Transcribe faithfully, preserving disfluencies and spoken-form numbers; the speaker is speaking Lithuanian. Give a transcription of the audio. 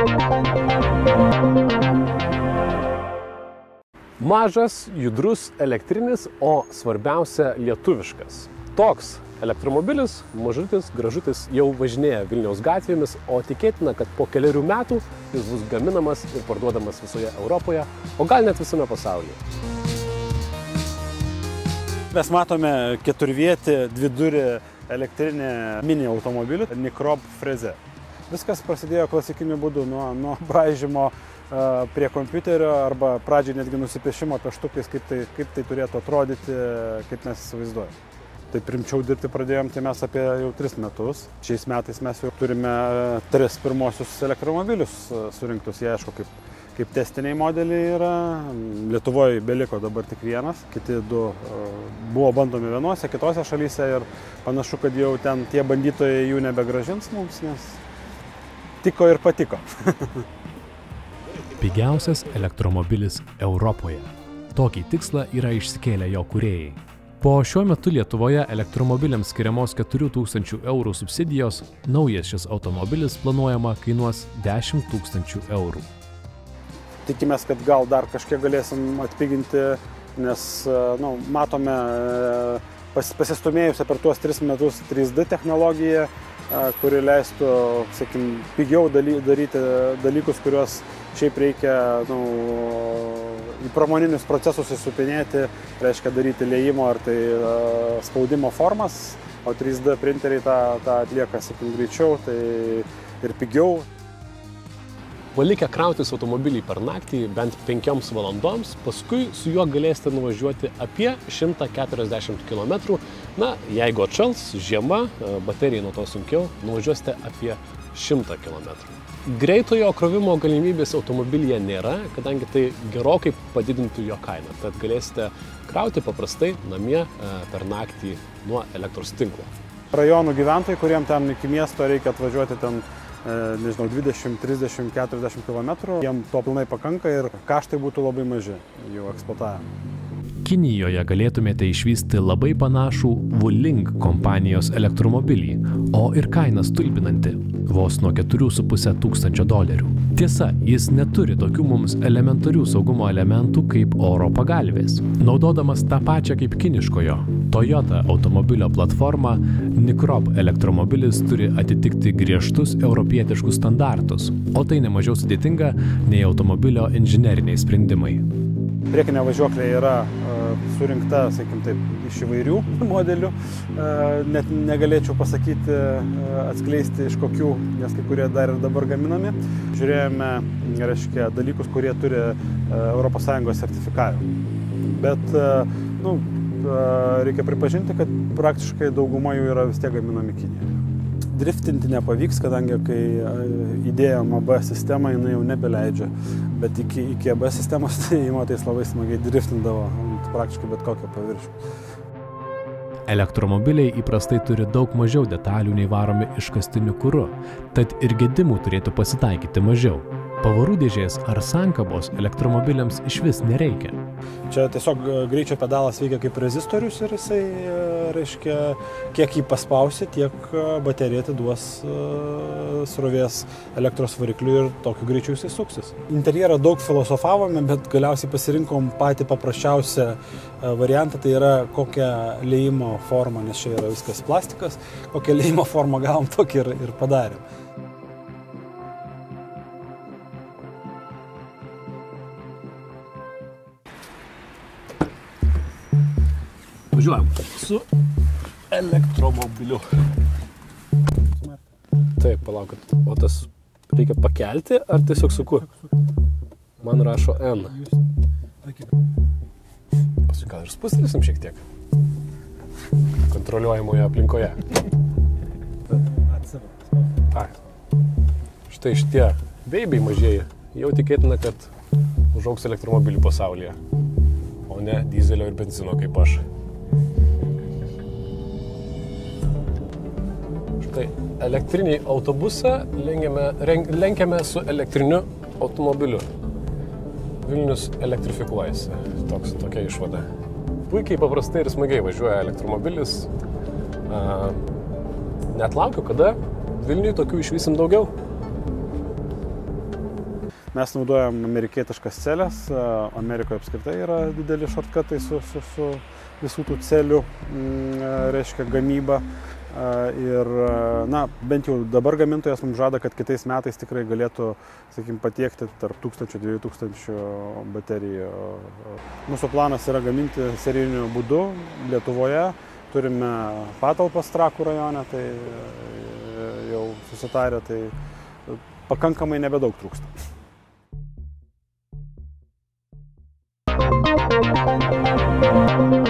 Mažas, judrus, elektrinis, o svarbiausia lietuviškas. Toks elektromobilis, mažutis, gražutis, jau važinėja Vilniaus gatvėmis, o tikėtina, kad po keliarių metų jis bus gaminamas ir parduodamas visoje Europoje, o gal net visame pasaulyje. Mes matome keturvietį dvidurį elektrinį mini automobilį Nikrob freze. Viskas prasidėjo klasikiniu būdu nuo, nuo braižymo uh, prie kompiuterio arba pradžiai netgi nusipiešimo pieštukais, kaip tai, kaip tai turėtų atrodyti, kaip mes įsivaizduojame. Taip rimčiau dirbti pradėjom, tai mes apie jau tris metus. Šiais metais mes jau turime tris pirmosius elektromobilius surinktus. Jie, aišku, kaip, kaip testiniai modeliai yra. Lietuvoje beliko dabar tik vienas. Kiti du buvo bandomi vienose, kitose šalyse ir panašu, kad jau ten tie bandytojai jų nebegrąžins mums, nes tiko ir patiko. Pigiausias elektromobilis Europoje. Tokį tikslą yra išsikėlę jo kūrėjai. Po šiuo metu Lietuvoje elektromobiliams skiriamos keturių tūkstančių eurų subsidijos, naujas šis automobilis planuojama kainuos dešimt tūkstančių eurų. Tikimės, kad gal dar kažkiek galėsim atpiginti, nes nu, matome pas, pasistumėjusią per tuos tris metus trys D technologiją, kuri leistų, sakykim, pigiau daly, daryti dalykus, kuriuos šiaip reikia nu, į pramoninius procesus įsupinėti, reiškia daryti liejimo ar tai spaudimo formas, o trys D printeriai tą, tą atlieka, sakykim, greičiau tai ir pigiau. Palikę krautis automobilį per naktį bent penkioms valandoms, paskui su juo galėsite nuvažiuoti apie šimtą keturiasdešimt kilometrų. Na, jeigu atšals, žiema, baterijai nuo to sunkiau, nuvažiuosite apie šimtą kilometrų. Greitojo krovimo galimybės automobilyje nėra, kadangi tai gerokai padidintų jo kainą. Tad galėsite krauti paprastai namie per naktį nuo elektros tinklo. Rajonų gyventojai, kuriem ten iki miesto reikia atvažiuoti ten nežinau, dvidešimt, trisdešimt, keturiasdešimt kilometrų, jiem to pilnai pakanka ir kaštai būtų labai maži jų eksploatavimo. Kinijoje galėtumėte išvysti labai panašų Wuling kompanijos elektromobilį, o ir kaina stulbinanti – vos nuo keturių su puse tūkstančio dolerių. Tiesa, jis neturi tokių mums elementarių saugumo elementų kaip oro pagalvės. Naudodamas tą pačią kaip kiniškojo Toyota automobilio platformą, Nikrob elektromobilis turi atitikti griežtus europietiškus standartus, o tai nemažiau sudėtinga nei automobilio inžineriniai sprendimai. Priekinė važiuoklė yra uh, surinkta, sakykim taip, iš įvairių modelių. Uh, net negalėčiau pasakyti, uh, atskleisti iš kokių, nes kai kurie dar ir dabar gaminami. Žiūrėjome, reiškia, dalykus, kurie turi uh, Europos Sąjungos sertifikavimą. Bet, uh, nu, uh, reikia pripažinti, kad praktiškai dauguma jų yra vis tiek gaminami Kinijoje. Driftinti nepavyks, kadangi kai įdėjom A B sistemą, jinai jau nebeleidžia. Bet iki, iki A B sistemos tai įmotais labai smagiai driftindavo praktiškai bet kokią paviršių. Elektromobiliai įprastai turi daug mažiau detalių nei varomi iškastiniu kuru, tad ir gedimų turėtų pasitaikyti mažiau. Pavarų dėžės ar sankabos elektromobiliams išvis nereikia. Čia tiesiog greičio pedalas veikia kaip rezistorius ir jisai, reiškia, kiek jį paspausi, tiek baterija atiduos srovės elektros variklių ir tokiu greičiu jisai suksis. Interjerą daug filosofavome, bet galiausiai pasirinkom patį paprasčiausią variantą, tai yra kokią liejimo formą, nes čia yra viskas plastikas, kokią liejimo formą gavom, tokį ir, ir padarėm. Važiuojam su elektromobiliu. Taip, palaukit, o tas reikia pakelti ar tiesiog suku? Man rašo N. Paskui gal ir spustelėsim šiek tiek. Kontroliuojamoje aplinkoje. Ai. Štai šitie beibiai mažieji jau tikėtina, kad užaugs elektromobilių pasaulyje, o ne dizelio ir benzino kaip aš. Štai elektrinį autobusą lenkiame, lenkiame su elektriniu automobiliu. Vilnius elektrifikuojasi. Toks, tokia išvada. Puikiai paprastai ir smagiai važiuoja elektromobilis. A, net laukiu, kada Vilniui tokių išvysim daugiau. Mes naudojam amerikietiškas celes, Amerikoje apskritai yra dideli shortcutai su, su, su visų tų celių, reiškia, gamyba. Ir, na, bent jau dabar gamintojas mums žada, kad kitais metais tikrai galėtų, sakykim, patiekti tarp tūkstančio dviejų tūkstančių baterijų. Mūsų planas yra gaminti serijiniu būdu Lietuvoje. Turime patalpas Trakų rajone, tai jau susitarę, tai pakankamai nebedaug trūksta. Thank you.